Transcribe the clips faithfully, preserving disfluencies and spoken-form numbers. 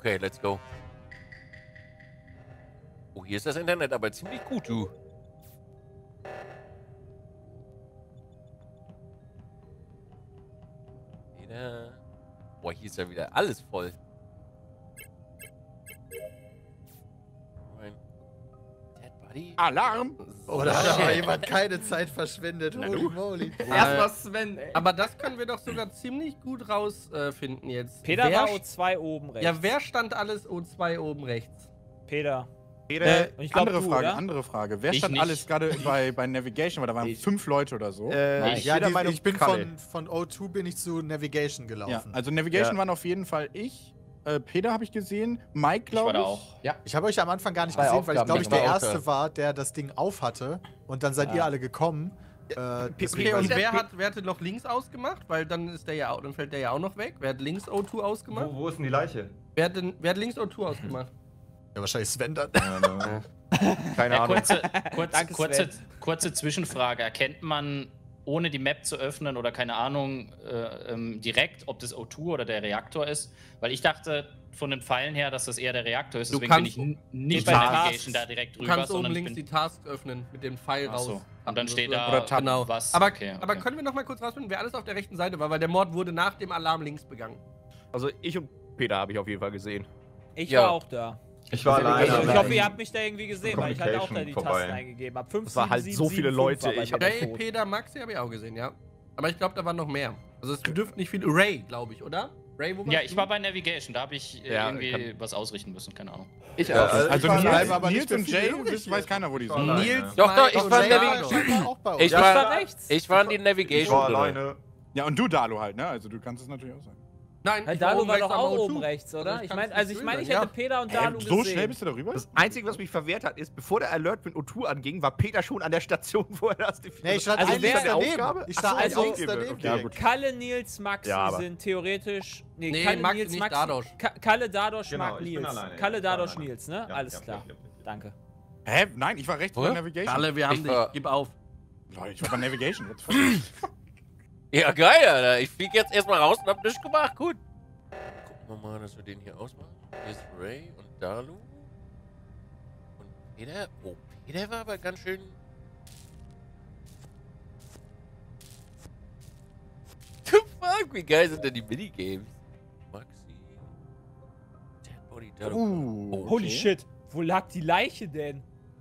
Okay, let's go. Oh, hier ist das Internet aber ziemlich gut, du. Wieder. Boah, hier ist ja wieder alles voll. Dead Body. Alarm! Oder hat aber jemand keine Zeit verschwendet? Holy moly. Erstmal Sven, ey. Aber das können wir doch sogar ziemlich gut rausfinden äh, jetzt. Peter wer war O zwei oben rechts. Ja, wer stand alles O zwei oben rechts? Peter. Peter, Äh, ich glaub, andere du, Frage, oder? andere Frage. Wer Ich stand nicht. alles gerade bei, bei Navigation? Weil da waren Ich. fünf Leute oder so. Äh, Ja, jeder die, Meinung ich bin Kalle. von, von O zwei bin ich zu Navigation Ja, gelaufen. also Navigation Ja. waren auf jeden Fall ich. Äh, Peter habe ich gesehen. Mike, Ich war glaube da ich. auch. Ich habe euch am Anfang gar nicht Zwei gesehen, weil ich Aufgaben, glaube ich ich der war auch Erste da. war, der das Ding auf hatte. Und dann seid Ah. ihr alle gekommen. Äh, deswegen Okay, weiß und ich- wer hat, wer hatte noch links ausgemacht? Weil dann ist der ja auch, dann fällt der ja auch noch weg. Wer hat links O zwei ausgemacht? Wo, wo ist denn die Leiche? Wer hat, denn, wer hat links O zwei ausgemacht? ja, wahrscheinlich Sven dann. Keine Ja, Ahnung. kurze, Kurz, Danke, kurze, Sven. kurze Zwischenfrage. Erkennt man, ohne die Map zu öffnen oder keine Ahnung, äh, ähm, direkt, ob das O zwei oder der Reaktor ist? Weil ich dachte von den Pfeilen her, dass das eher der Reaktor ist. Du Deswegen bin kannst- ich n- nicht bei bei Tasks- Navigation da direkt Du drüber, kannst oben sondern links ich die bin... Task öffnen, mit dem Pfeil Ach raus. so. Und dann steht da Oder Tab. Genau. was. Aber, okay, okay. aber können wir noch mal kurz rausfinden, wer alles auf der rechten Seite war? Weil der Mord wurde nach dem Alarm links begangen. Also ich und Peter habe ich auf jeden Fall gesehen. Ich Ja. war auch da. Ich war Also, alleine. ich hoffe, ihr habt mich da irgendwie gesehen, weil ich hatte auch da die Communication Tasten vorbei. eingegeben habe. fünf, Es war halt sieben, so sieben, viele fünf Leute, war bei ich mir hab- der Ray, Code. Peter, Maxi habe ich auch gesehen, ja. Aber ich glaube, da waren noch mehr. Also es dürften nicht viele. Ray, glaube ich, oder? Ray, wo warst Ja, du? ich war bei Navigation, da habe ich äh, Ja, irgendwie kann- was ausrichten müssen, keine Ahnung. Ich Ja, auch. also Also ich war Nils, alleine, aber Nils nicht mehr und viele Jay, übrig wissen, weiß keiner, wo die Ich sind. war alleine. Nils, Doch, doch, Mike ich und war Ray Navigation. waren Scheinbar auch bei euch. Ich Das war, war rechts. ich war in die Ich Navigation. war drin. alleine. Ja, und du, Dalo, halt, ne? Also du kannst es natürlich auch sein. Nein, Hey, ich war Dalu oben war rechts doch am auch O zwei. oben rechts, oder? Also ich Ich kann's meine, also nicht ich meine, ich sehen, hätte Peter und Dalu Äh, gesehen. so schnell bist du darüber? Das Einzige, was mich verwehrt hat, ist, bevor der Alert mit O zwei anging, war Peter schon an der Station, wo er das definiert. Nee, ich stand Also also wer- links daneben. Aufgabe? Ich stand Ach so, eins also- links daneben. Okay, ja, direkt. gut. Kalle, Nils, Maxi Ja, aber- sind theoretisch. Nee, Nee, Kalle, Maxi Nils, nicht, Maxi. Dadosch. Ka Kalle, Dadosch, Genau, Marc, ich bin Nils. alleine, ja, Kalle, ich war Dadosch, alleine. Nils, ne? Ja, Alles ja, klar. ja, ja, ja. Danke. Hä? Nein, ich war rechts Oder? bei Navigation. Alle, wir haben Ich dich. war- Gib auf. Leute, ich war bei Navigation. What the fuck? Ja, geil, Alter. Ich flieg jetzt erstmal raus und hab nichts gemacht. Gut. Gucken wir mal, dass wir den hier ausmachen. Hier ist Ray und Dalu. Und Peter. Oh, Peter war aber ganz schön. The fuck, wie geil sind denn die Minigames? Maxi. Dead Body, Dalu. Uh, Oh, Holy okay. shit, wo lag die Leiche denn?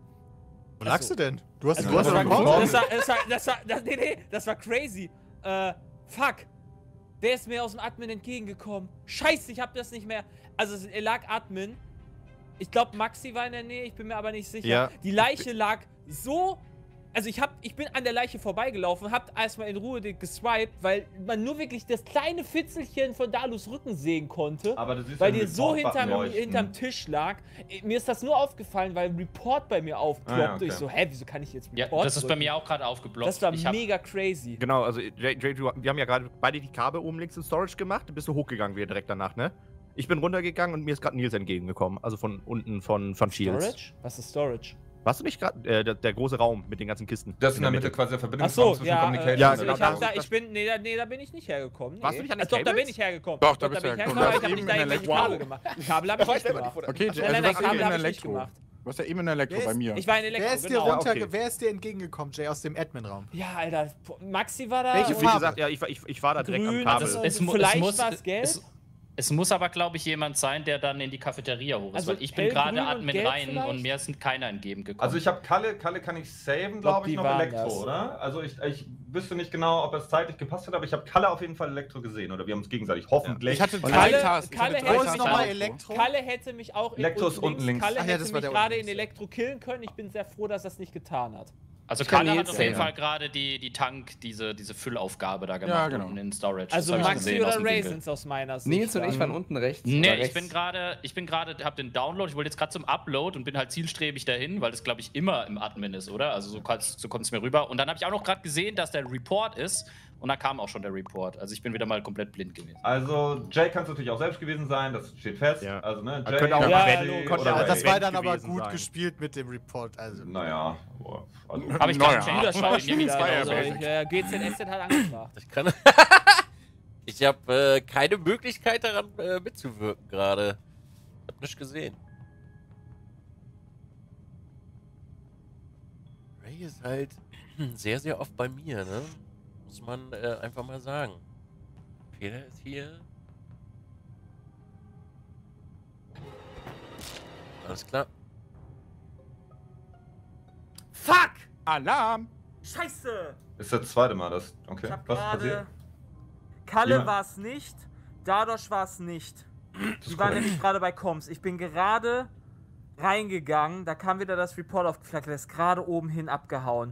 Wo lagst du denn? Du hast Also, du hast das doch war gekommen. gut. Das war, das war, das war, das, nee, nee, das war crazy. Äh, fuck. Wer ist mir aus dem Admin entgegengekommen? Scheiße, ich hab das nicht mehr. Also, es- er lag Admin. Ich glaube, Maxi war in der Nähe, ich bin mir aber nicht sicher. Ja. Die Leiche lag so. Also, ich, hab, ich bin an der Leiche vorbeigelaufen, hab erstmal in Ruhe die geswiped, weil man nur wirklich das kleine Fitzelchen von Dalus Rücken sehen konnte. Aber du siehst Weil den die so Report-Button hinterm, leuchten. hinterm Tisch lag. Äh, Mir ist das nur aufgefallen, weil ein Report bei mir aufploppte. Ah, ja, okay. Ich so, hä, wieso kann ich jetzt Ja, Report das ist bei drücken? mir auch gerade aufgeblockt. Das war ich hab, mega crazy. Genau, also Jay, Jay, du, wir haben ja gerade beide die Kabel oben links in Storage gemacht. Du bist du hochgegangen wieder direkt danach, ne? Ich bin runtergegangen und mir ist gerade Nils entgegengekommen. Also von unten von, von Shields. Storage? Was ist Storage? Warst du nicht gerade äh, der, der große Raum mit den ganzen Kisten? Das ist in der Mitte quasi der Ach Verbindungsraum so, zwischen ja, äh, Communication ja, also genau, ich, hab da- da, ich bin, nee, da, nee, da bin ich nicht hergekommen. Nee. Warst du nicht an den also, doch, da Cables? bin ich hergekommen. Doch, da da bist bin du ich hergekommen. hergekommen, aber Du ich hab warst nicht da eben in irgendwelche Elektro. Kabel gemacht. Kabel hab ich nicht gemacht. Okay, Nein, also nein, du warst Kabel eben in hab ich nicht Elektro. gemacht. Du warst ja eben in Elektro Wer bei ist- mir. Ich war in Elektro, Wer ist, dir genau. runter, okay. wer ist dir entgegengekommen, Jay, aus dem Admin-Raum? Ja, Alter, Maxi war da. Welche und Wie Farbe? gesagt, ja, ich, war- ich, ich war da direkt Grün, am Kabel. also- es, mu- vielleicht es muss, war's gelb? Es, es muss aber, glaube ich, jemand sein, der dann in die Cafeteria hoch ist. Also weil ich bin hellgrün gerade und Admin gelb rein vielleicht? und mir ist keiner entgegengekommen. Also ich habe Kalle, Kalle kann ich saven, glaub, glaube ich, die noch waren Elektro, das. oder? Also ich, ich wüsste nicht genau, ob es zeitlich gepasst hat, aber ich habe Kalle auf jeden Fall Elektro gesehen, oder wir haben uns gegenseitig, hoffentlich. Ich hatte Und drei Kalle- Tasks. Ich Kalle hatte hätte drei Wo mich ist Tasks. nochmal auch- Elektro? Kalle hätte mich auch in Elektro ist unten links. Kalle Ach ja, hätte das war mich der gerade unten in links. Elektro killen können. Ich bin sehr froh, dass er es nicht getan hat. Also Ich kann Kalle hat Nils auf jeden sehen. Fall gerade die, die Tank, diese, diese Füllaufgabe da gemacht Ja, genau. unten in Storage. Also Das hab ich Maxi gesehen aus oder dem Ray Winkel. sind es aus meiner Sicht. Nils und ich dann. waren unten rechts. oder Nee, ich rechts. bin gerade, ich bin gerade, hab den Download, ich wollte jetzt gerade zum Upload und bin halt zielstrebig dahin, weil das, glaube ich, immer im Admin ist, oder? Also so, kann's- so kommt es mir rüber. Und dann habe ich auch noch gerade gesehen, dass der Report ist und da kam auch schon der Report. Also ich bin wieder mal komplett blind gewesen. Also Jay kann es natürlich auch selbst gewesen sein, das steht fest. Ja. Also ne, Man Jay, könnte auch Ja, Sven- ja, logisch. könnte Oder auch Ray. Das Sven war dann aber gewesen gut sein. gespielt mit dem Report. Also. naja, boah, also, Aber ich Naja. dachte, Wieder schaue ich mir wieder. war ja Also, basic. ich, äh, G Z S Z hat angefragt. Ich kann. Ich habe äh, keine Möglichkeit daran äh, mitzuwirken gerade. Hab nicht gesehen. Ray ist halt sehr, sehr oft bei mir, ne? Muss man äh, einfach mal sagen. Peter ist hier. Alles klar. Fuck! Alarm! Scheiße! Ist das zweite Mal das. Okay. Ich hab Was ist gerade. passiert? Kalle Jemand- war es nicht, Dadosch war es nicht. Das Die ist waren korrekt. nämlich gerade bei Comms. Ich bin gerade reingegangen, da kam wieder das Report aufgeflackert, der ist gerade oben hin abgehauen.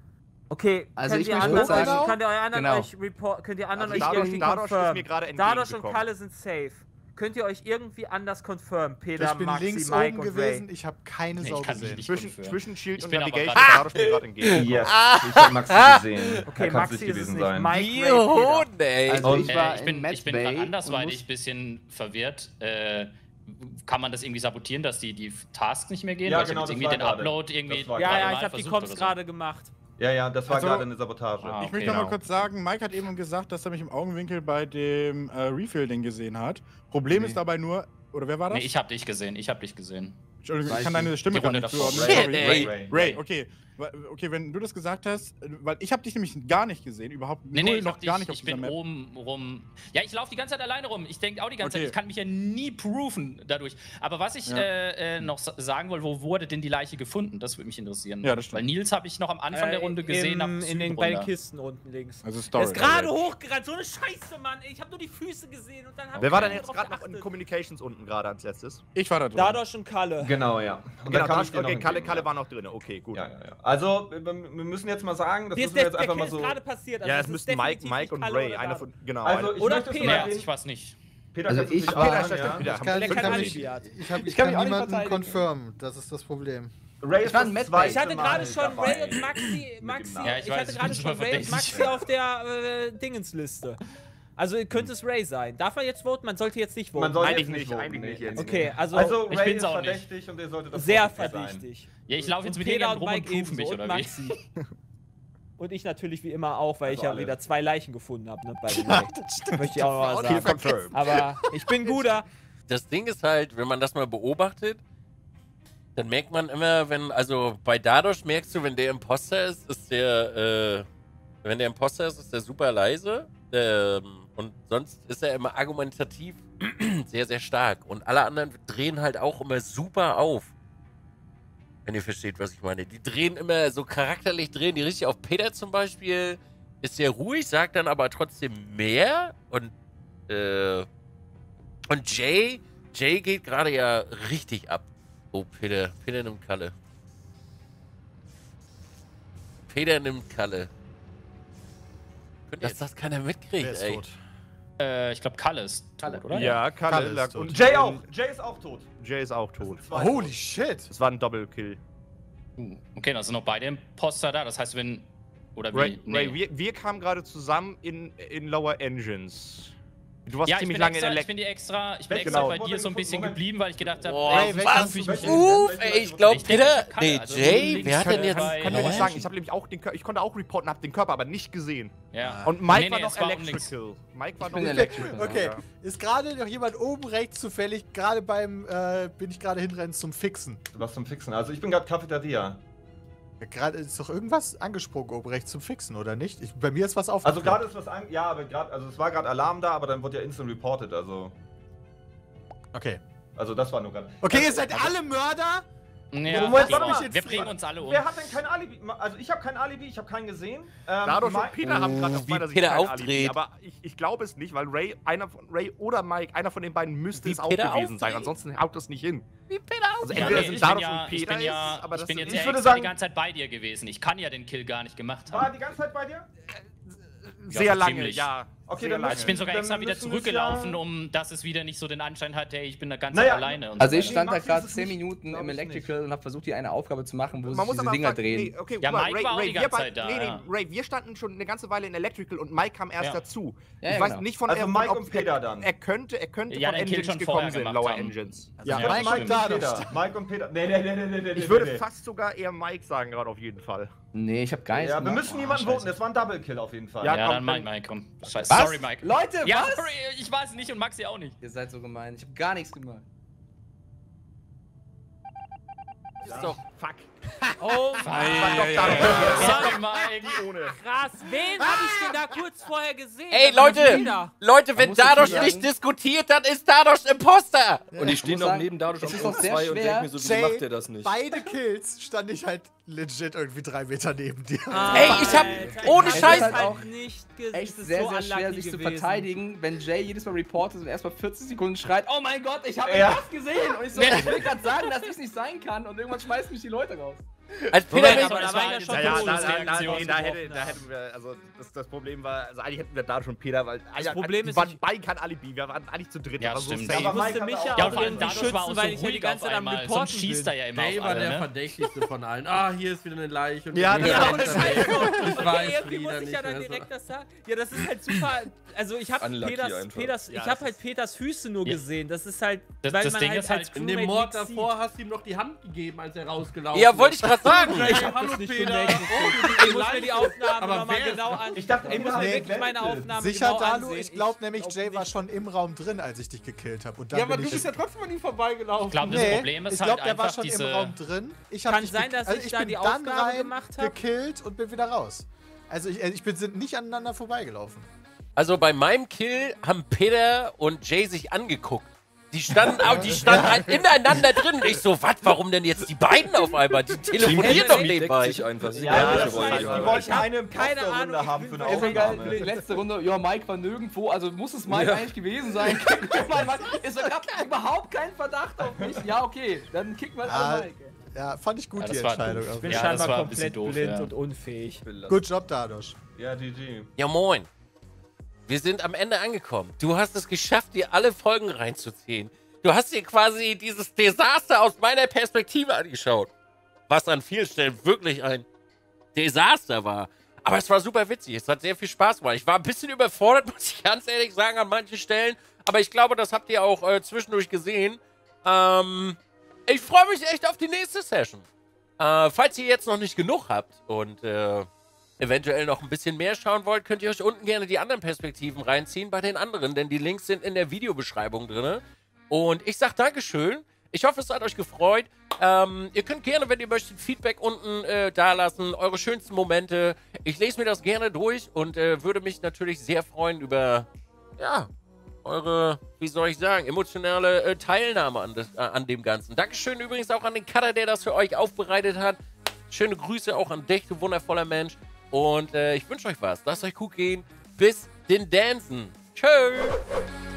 Okay, Also könnt ich ihr möchte anderen kurz euch, sagen- könnt ihr euch anderen Genau. euch report, könnt ihr anderen Also euch Dadosch- irgendwie Dadosch ist confirm? mir gerade Dadosch und entgegengekommen. Kalle sind safe. Könnt ihr euch irgendwie anders confirm? Peter, Ich bin Maxi, links Mike oben und gewesen, Ray. ich habe keine Nee, Sau ich kann mich gesehen. nicht Zwischen, confirmen. zwischen Shield Ich und bin aber Navigation gerade- ist Dadosch mir gerade entgegen. Yes, ich hab Maxi gesehen. Okay, Er kann's Maxi nicht ist es gewesen nicht. sein. Mike, Die Ray, Peter. Hunde, ey. Also Und, ich war Äh, ich in bin, ich Mad bin Bay gerade und andersweitig muss- ein bisschen verwirrt. Äh, kann man das irgendwie sabotieren, dass die, die Tasks nicht mehr gehen? Ja, Weil ich genau, hab jetzt das irgendwie war den gerade. Upload irgendwie. Das war Ja, gerade ja, mal ich habe die versucht Comms oder so. gerade gemacht. Ja, ja, das war Also- gerade eine Sabotage. Ah, Ich okay, möchte noch mal genau. kurz sagen, Mike hat eben gesagt, dass er mich im Augenwinkel bei dem äh, Refill-Ding gesehen hat. Problem Nee. ist dabei nur, oder wer war das? Nee, ich hab dich gesehen, ich hab dich gesehen. Entschuldigung, Weiß ich kann deine nicht. Stimme Die gar Runde nicht davor. zuordnen. Shit, Sorry. ey. Ray, Ray, okay. Wa- Okay, wenn du das gesagt hast, äh, weil ich habe dich nämlich gar nicht gesehen, überhaupt Nee, null, nee, ich, noch hab gar dich, nicht auf ich dieser bin Map. oben rum. Ja, ich laufe die ganze Zeit alleine rum. Ich denke auch die ganze Okay. Zeit, ich kann mich ja nie proven dadurch. Aber was ich Ja. äh, äh, noch sa- sagen wollte, wo wurde denn die Leiche gefunden? Das würde mich interessieren. Ja, das stimmt. Weil Nils habe ich noch am Anfang der Runde gesehen. Im, ab in den, Süd bei den runter. Kisten unten links. Also Der Story. ist gerade hochgerannt, so eine Scheiße, Mann. Ich habe nur die Füße gesehen und dann hab Wer war ich denn jetzt drauf gerade noch in geachtet. Communications unten gerade als letztes? Ich war da drin. Dadosch und Kalle. Genau, ja. Und Genau, dann kam da, ich dir noch okay, Kalle, entgegen, Kalle ja. war noch drin. Okay, gut. Ja, ja, ja. Also, wir, wir müssen jetzt mal sagen, das Dir müssen ist wir der, jetzt der einfach Kill mal ist so. gerade passiert. Also Ja, es es ist müssten Mike, definitiv Mike nicht und Kalle Ray, oder einer Dadosch. von. Genau. Also, ich Oder möchte es Peter. Nee, mal also sehen. ich weiß nicht. Peter, Also kannst du ich dich war- erinnern, Peter, ja? Peter, Ich kann, Der ich kann kann, alle nicht, Biat. ich hab, ich Ich kann kann mich auch nicht niemanden verteidigen. confirmen, das ist das Problem. Ray Ich ist war das in Mad Bay. zweite Ich hatte gerade Mal schon dabei. Ray und Maxi, Maxi Namen. Ja, ich ich, weiß, hatte ich gerade bin schon schon Ray und verdächtig. Maxi auf der äh, Dingensliste. Also könnte es Ray sein. Darf man jetzt voten? Man sollte jetzt nicht voten. Man soll Eigentlich jetzt nicht, nicht, voten, eigentlich nee, nicht nee, jetzt. nee. Okay, also, Also, Ich Ray bin's ist auch nicht. verdächtig und ihr solltet das sehr vorsichtig sein. verdächtig. Ja, ich laufe jetzt Und mit Peter denen und rum und Mike prüfe ebenso mich, und oder wie? Maxi. Und ich natürlich wie immer auch, weil Also ich ja alle. wieder zwei Leichen gefunden habe. Ne, bei den Ray. Möchte ich auch noch mal Kill sagen. confirmed. Aber ich bin guter. Das Ding ist halt, wenn man das mal beobachtet, dann merkt man immer, wenn, also bei Dadosch merkst du, wenn der Imposter ist, ist der, äh, wenn der Imposter ist, ist der super leise. Ähm, und sonst ist er immer argumentativ sehr, sehr stark. Und alle anderen drehen halt auch immer super auf. Wenn ihr versteht, was ich meine. Die drehen immer so charakterlich, drehen die richtig auf. Peter zum Beispiel ist sehr ruhig, sagt dann aber trotzdem mehr. Und, äh, und Jay, Jay geht gerade ja richtig ab. Oh, Peter, Peter nimmt Kalle. Peter nimmt Kalle. Dass das keiner mitkriegt, Wer ist ey. tot? Äh, ich glaube, Kalle ist tot, oder? Ja, Kalle, Kalle ist lag tot. und Jay auch. Jay ist auch tot. Jay ist auch tot. Zwei Holy tot. shit! Es war ein Double-Kill. Uh, okay, dann sind noch beide Imposter da. Das heißt, wenn. Oder wie? Ray, Nee. Ray wir, wir kamen gerade zusammen in, in Lower Engines. Du warst ja, ich ziemlich bin, lange extra, in der ich bin die extra, ich bin Welche extra genau. bei dir so ein bisschen Moment. geblieben, weil ich gedacht habe, Boah, ey, wer was? kannst ich du- mich welche- Uff, welche- ey, ich glaube, Ich denke, Peter. Kalle, Nee, also Jay, links wer hat denn Kalle jetzt. bei- kann dir nicht Ja. sagen, ich habe nämlich auch den Kör ich konnte auch reporten, habe den Körper aber nicht gesehen. Ja. Und Mike Nee, war nee, noch es war um links. Electrical. Mike war Ich noch bin Electrical. Okay, Ja. ist gerade noch jemand oben rechts zufällig, gerade beim, äh, bin ich gerade hinrennen zum Fixen. Was zum Fixen? Also, ich bin gerade Cafeteria. Ja, gerade ist doch irgendwas angesprungen oben rechts zum Fixen, oder nicht? Ich, bei mir ist was Also, aufgefallen. gerade ist was an. Ja, aber gerade. Also, es war gerade Alarm da, aber dann wurde ja instant reported. Also. Okay. Also, das war nur gerade. Okay, ihr seid alle Mörder? Ja, Moment, okay, warte mal. wir bringen uns alle um. Wer hat denn kein Alibi? Also, ich habe kein Alibi, ich habe keinen gesehen. Ähm, Dadurch und Mike- Peter haben gerade Oh, aus wie meiner Sicht Peter kein aufdreht. Alibi, aber ich, ich glaube es nicht, weil Ray, einer von Ray oder Mike, einer von den beiden müsste Wie es auch Peter gewesen sein, aufdreht? ansonsten haut das nicht hin. Wie Peter Also Ja, entweder nee, sind ich bin Dadosch ja, und ich Peter bin ja, ist, aber ich das bin ist- jetzt ich ja würde extra sagen- die ganze Zeit bei dir gewesen. Ich kann ja den Kill gar nicht gemacht War er haben. die ganze Zeit bei dir? sehr Ja, lange, ziemlich. ja. Okay, sehr dann lange. Ich bin sogar Dann extra wieder müssen wir zurückgelaufen, ja- um dass es wieder nicht so den Anschein hat, hey, ich bin da ganz Naja, alleine. Und Also so ich weiter. stand da Maxi gerade ist es zehn nicht, Minuten glaub im ich Electrical und habe versucht, hier eine Aufgabe zu machen, wo Man sich muss diese aber Dinger fragen, drehen. nee, okay, Ja, guck mal, Mike Ray, war auch Ray, die wir ganze beid- Zeit da, Nee, nee, ja. Ray, wir standen schon eine ganze Weile in Electrical und Mike kam erst Ja. dazu. Ja, ich ja, weiß genau. nicht von Also er- Mike ob und Peter dann. Er könnte, er könnte Ja, von den Kill Engines schon gekommen vorher sein, gemacht Lower haben. Engines. Ja, Ja, Mike, das Mike stimmt. da, Peter. Mike und Peter. Nee, nee, nee, nee, nee, nee. Ich würde nee. fast sogar eher Mike sagen, gerade auf jeden Fall. Nee, ich habe gar nichts Ja, wir gemacht. müssen Oh, jemanden scheiße. voten. Das war ein Double Kill auf jeden Fall. Ja, Ja, komm, dann dann- Mike, Mike, komm. Scheiße. Was? Sorry, Mike. Leute, Ja, was? sorry, ich weiß nicht und Maxi auch nicht. Ihr seid so gemein. Ich habe gar nichts gemacht. ist doch... Fuck. Oh Ei, mein ei, Sorry, Mike. Ohne. Krass, wen habe ich denn da kurz vorher gesehen? Ey, Da waren Leute! Bilder. Leute, wenn muss dazu Dadosch sagen- nicht diskutiert, dann ist Dadosch Imposter! Und ich stehe muss noch sagen, neben Dadosch es auf ist Punkt auch sehr zwei und schwer. denke mir so, wieso Jay, macht der das nicht? Beide Kills stand ich halt legit irgendwie drei Meter neben dir. Ey, ich hab- Alter, ohne ich Es hab ist Scheiß- halt halt auch nicht ge- echt es ist sehr, so sehr schwer, unlucky sich zu gewesen. verteidigen, wenn Jay jedes Mal reportet und erstmal vierzig Sekunden schreit, oh mein Gott, ich habe Ja. was gesehen. Und ich so, ich will gerade sagen, dass ich nicht sein kann. Und irgendwann schmeißen mich die Leute raus. Als Peter Moment, mich... aber da war ich ja schon Ja, ja, tot, da, dass da, wir da, Reaktion nee, da, hätte, getroffen da haben. hätten wir, also das, das Problem war, also eigentlich hätten wir da schon Peter, weil das Problem die ist, waren ich- beide kein Alibi, wir waren eigentlich zu dritt. Ja, aber so stimmt. safe. Aber Ich musste Mike mich hatte ja auch- Ja, auch und vor allem irgendwie Dadosch war auch schützen, so weil ich ja die ruhig ganze auf Zeit am einmal. Reporten Sonst schießt er ja immer Jay auf war alle, der ne? verdächtigste von allen. Ah, hier ist wieder eine Leiche. Und Ja, hier das ist war eine auch Leiche. Ich Okay, weiß irgendwie wieder muss ich nicht ja dann mehr so. direkt das sagen. Ja, das ist halt super. Also ich habe Unlucky Peters, einfach. Peters, Ja, ich das habe halt ist- Peters Füße nur Ja. gesehen. Das ist halt, Das- weil das man Ding halt ist als halt, In dem Crewmate Mord nichts sieht. davor hast du ihm noch die Hand gegeben, als er rausgelaufen Ja, wollte ich gerade sagen. Hey, Ich hab hallo das nicht Peter. bemerkt. Oh, du Ich muss mir die Aufnahme Aber nochmal wer ist genau das? an. Ich dachte, ich muss Peter mir hat wirklich meine gewendet. Aufnahme Sicher, genau Dalu, ansehen. ich glaube nämlich, glaub Jay war nicht. schon im Raum drin, als ich dich gekillt habe. Und dann Ja, aber bin du ich bist ja trotzdem an ihm vorbeigelaufen. Ich glaube, das Nee, Problem ist ich halt glaube, der war einfach schon im diese... Raum drin. Ich hab Kann dich sein, ge- dass also ich ich da bin die dann Aufgabe rein, gemacht hab. gekillt und bin wieder raus. Also ich, äh, ich bin sind nicht aneinander vorbeigelaufen. Also bei meinem Kill haben Peter und Jay sich angeguckt. Die standen, auch, die standen halt ineinander drin. Und ich so, was, warum denn jetzt die beiden auf einmal? Die telefonieren doch Team deckt nebenbei. sich einfach. Sie Ja, gleiche das Rolle heißt, die gerade. wollten eine keine Ahnung, Imposter-Runde ich haben bin für so eine Ist egal, Aufnahme. letzte Runde, ja, Mike war nirgendwo, also muss es Mike Ja. eigentlich gewesen sein. Guck mal, Mike, es gab überhaupt keinen Verdacht auf mich. Ja, okay, dann kicken wir Ah, alle Mike. Ja, fand ich gut, Ja, die das war Entscheidung. doof. auf Ich bin jeden Ja, das scheinbar war ein bisschen komplett doof, blind ja. und unfähig. Fall. Good Job, Dadosch. Ja, G G. Ja, moin. Wir sind am Ende angekommen. Du hast es geschafft, dir alle Folgen reinzuziehen. Du hast dir quasi dieses Desaster aus meiner Perspektive angeschaut. Was an vielen Stellen wirklich ein Desaster war. Aber es war super witzig. Es hat sehr viel Spaß gemacht. Ich war ein bisschen überfordert, muss ich ganz ehrlich sagen, an manchen Stellen. Aber ich glaube, das habt ihr auch äh, zwischendurch gesehen. Ähm, ich freue mich echt auf die nächste Session. Äh, falls ihr jetzt noch nicht genug habt und äh, eventuell noch ein bisschen mehr schauen wollt, könnt ihr euch unten gerne die anderen Perspektiven reinziehen bei den anderen, denn die Links sind in der Videobeschreibung drin. Und ich sag Dankeschön. Ich hoffe, es hat euch gefreut. Ähm, ihr könnt gerne, wenn ihr möchtet, Feedback unten äh, da lassen, eure schönsten Momente. Ich lese mir das gerne durch und äh, würde mich natürlich sehr freuen über, ja, eure, wie soll ich sagen, emotionale äh, Teilnahme an, das, äh, an dem Ganzen. Dankeschön übrigens auch an den Cutter, der das für euch aufbereitet hat. Schöne Grüße auch an dich, du wundervoller Mensch. Und äh, ich wünsche euch was. Lasst euch gut gehen. Bis den Dancen. Tschö.